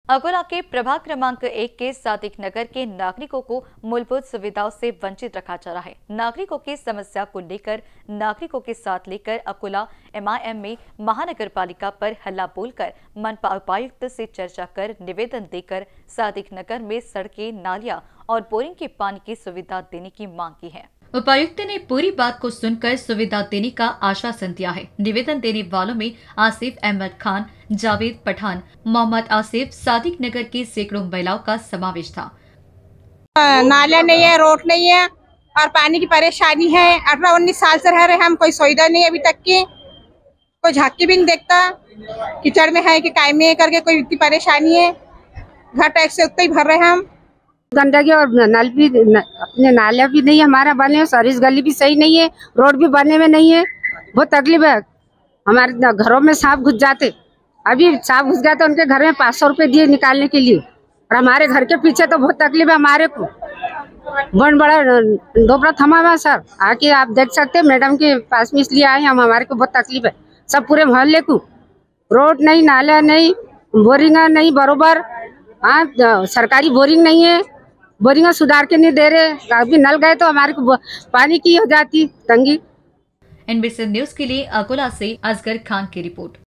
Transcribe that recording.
अकोला के प्रभाग क्रमांक 1 के सादिक नगर के नागरिकों को मूलभूत सुविधाओं से वंचित रखा जा रहा है। नागरिकों की समस्या को लेकर नागरिकों के साथ लेकर अकोला एमआईएम में महानगर पालिका पर हल्ला बोलकर मनपा उपायुक्त से चर्चा कर निवेदन देकर सादिक नगर में सड़कें, नालियां और बोरिंग के पानी की सुविधा देने की मांग की है। उपायुक्त ने पूरी बात को सुनकर सुविधा देने का आश्वासन दिया है। निवेदन देने वालों में आसिफ अहमद खान, जावेद पठान, मोहम्मद आसिफ, सादिक नगर की सैकड़ों महिलाओं का समावेश था। नाला नहीं है, रोड नहीं है और पानी की परेशानी है। 18-19 साल से रह रहे हम, कोई सुविधा नहीं अभी तक की, कोई झांकी भी नहीं देखता। कीचड़ में है कि काय में करके कोई इतनी परेशानी है। घर टैक्स से उतना ही भर रहे हम। गंदगी और नल भी अपने नाले भी नहीं हमारा बने, सर्विस गली भी सही नहीं है, रोड भी बनने में नहीं है। बहुत तकलीफ है। हमारे घरों में सांप घुस जाते, अभी सांप घुस गया तो उनके घर में 500 रुपए दिए निकालने के लिए, और हमारे घर के पीछे तो बहुत तकलीफ है हमारे को। बहुत बड़ा डोबरा थमा हुआ सर, आके आप देख सकते हैं, मैडम के पास में इसलिए आए हम। हमारे को बहुत तकलीफ है, सब पूरे मोहल्ले को। रोड नहीं, नाला नहीं, बोरिंग नहीं बरोबर। हाँ, सरकारी बोरिंग नहीं है, बोरिंग सुधार के नहीं दे रहे। कभी नल गए तो हमारे को पानी की हो जाती तंगी। एनबीसी न्यूज के लिए अकोला से असगर खान की रिपोर्ट।